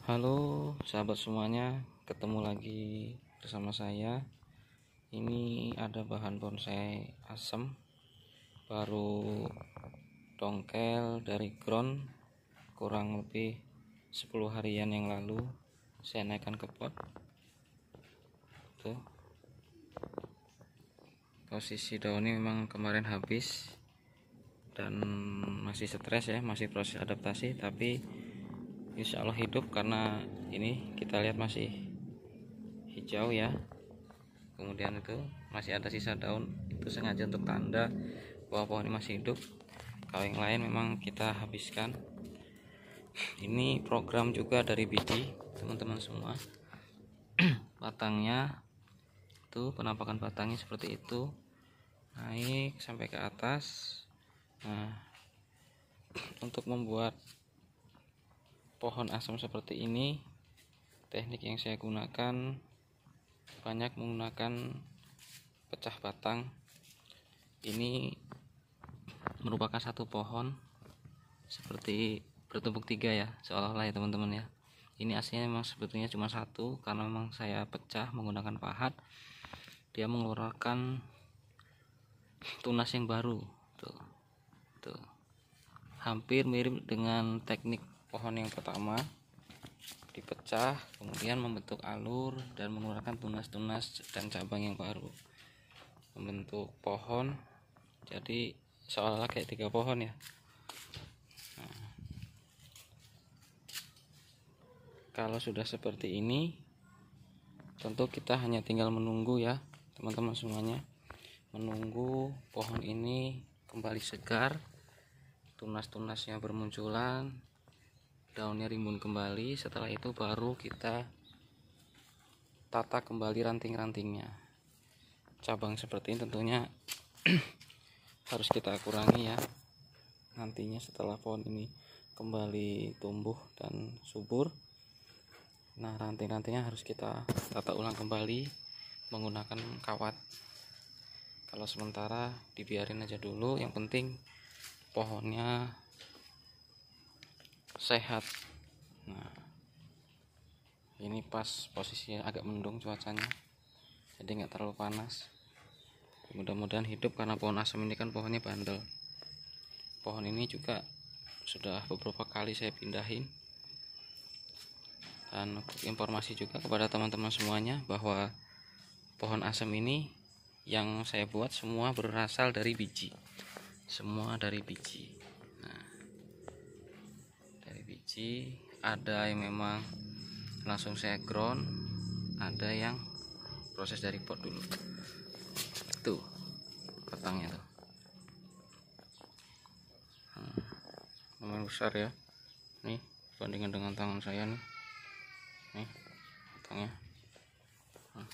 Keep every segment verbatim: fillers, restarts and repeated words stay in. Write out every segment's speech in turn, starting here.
Halo sahabat semuanya, ketemu lagi bersama saya. Ini ada bahan bonsai asem, baru dongkel dari ground, kurang lebih sepuluh harian yang lalu saya naikkan ke pot. Tuh, posisi daunnya memang kemarin habis dan masih stres ya, masih proses adaptasi, tapi insya Allah hidup karena ini kita lihat masih hijau ya. Kemudian itu masih ada sisa daun, itu sengaja untuk tanda bahwa pohon ini masih hidup. Kalau yang lain memang kita habiskan. Ini program juga dari biji teman-teman semua. Batangnya tuh, penampakan batangnya seperti itu, naik sampai ke atas. Nah, untuk membuat pohon asam seperti ini, teknik yang saya gunakan banyak menggunakan pecah batang. Ini merupakan satu pohon seperti bertumpuk tiga ya, seolah-olah ya teman-teman ya. Ini aslinya memang sebetulnya cuma satu, karena memang saya pecah menggunakan pahat. Dia mengeluarkan tunas yang baru tuh, tuh. Hampir mirip dengan teknik pohon yang pertama, dipecah kemudian membentuk alur dan mengeluarkan tunas-tunas dan cabang yang baru, membentuk pohon. Jadi seolah-olah kayak tiga pohon ya. Nah, kalau sudah seperti ini, tentu kita hanya tinggal menunggu ya teman-teman semuanya, menunggu pohon ini kembali segar, tunas-tunasnya bermunculan, daunnya rimbun kembali. Setelah itu baru kita tata kembali ranting-rantingnya. Cabang seperti ini tentunya harus kita kurangi ya, nantinya setelah pohon ini kembali tumbuh dan subur. Nah, ranting-rantingnya harus kita tata ulang kembali menggunakan kawat. Kalau sementara dibiarin aja dulu, yang penting pohonnya sehat. Nah, ini pas posisinya agak mendung cuacanya, jadi nggak terlalu panas. Mudah-mudahan hidup, karena pohon asam ini kan pohonnya bandel. Pohon ini juga sudah beberapa kali saya pindahin. Dan untuk informasi juga kepada teman-teman semuanya, bahwa pohon asam ini yang saya buat semua berasal dari biji, semua dari biji. Nah, dari biji ada yang memang langsung saya ground, ada yang proses dari pot dulu. Tuh batangnya tuh, hmm, lumayan besar ya. Nih bandingkan dengan tangan saya nih, nih batangnya. hmm.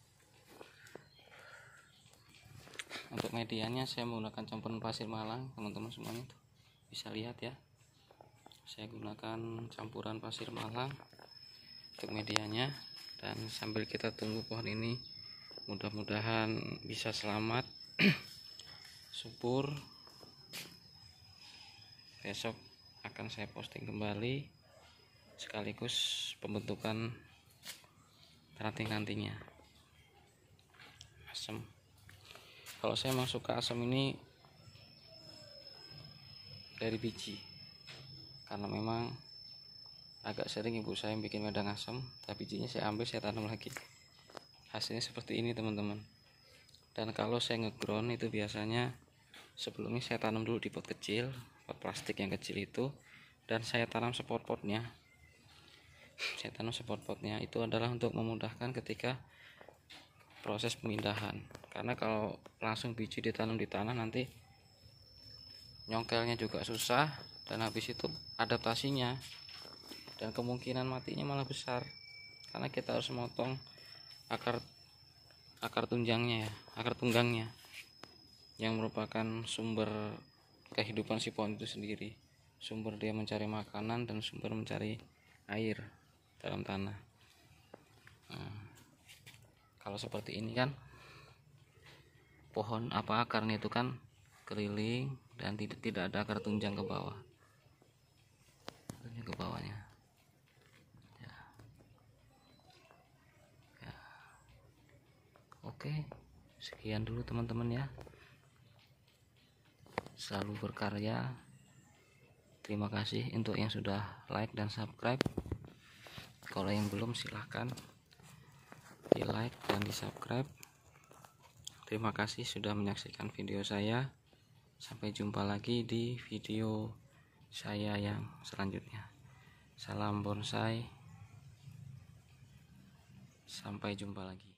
Untuk medianya saya menggunakan campuran pasir malang, teman-teman semuanya tuh bisa lihat ya. Saya gunakan campuran pasir malang untuk medianya, dan sambil kita tunggu pohon ini mudah-mudahan bisa selamat subur. Besok akan saya posting kembali sekaligus pembentukan ranting-rantingnya asam. Kalau saya memang suka asam ini dari biji, karena memang agak sering ibu saya bikin wedang asam, tapi bijinya saya ambil, saya tanam lagi. Hasilnya seperti ini teman-teman. Dan kalau saya ngeground itu biasanya sebelumnya saya tanam dulu di pot kecil, pot plastik yang kecil itu, dan saya tanam spot-potnya. Saya tanam spot-potnya itu adalah untuk memudahkan ketika proses pemindahan, karena kalau langsung biji ditanam di tanah nanti nyongkelnya juga susah, dan habis itu adaptasinya dan kemungkinan matinya malah besar, karena kita harus memotong akar akar tunjangnya ya, akar tunggangnya, yang merupakan sumber kehidupan si pohon itu sendiri, sumber dia mencari makanan dan sumber mencari air dalam tanah. Nah, kalau seperti ini kan pohon apa akarnya itu kan keliling dan tidak tidak ada akar tunjang ke bawah, ke bawahnya ya. Oke, sekian dulu teman-teman ya. Selalu berkarya. Terima kasih untuk yang sudah like dan subscribe. Kalau yang belum, silahkan di like dan di subscribe. Terima kasih sudah menyaksikan video saya. Sampai jumpa lagi di video saya yang selanjutnya. Salam bonsai. Sampai jumpa lagi.